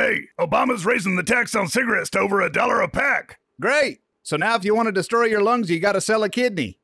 Hey, Obama's raising the tax on cigarettes to over $1 a pack. Great. So now if you want to destroy your lungs, you got to sell a kidney.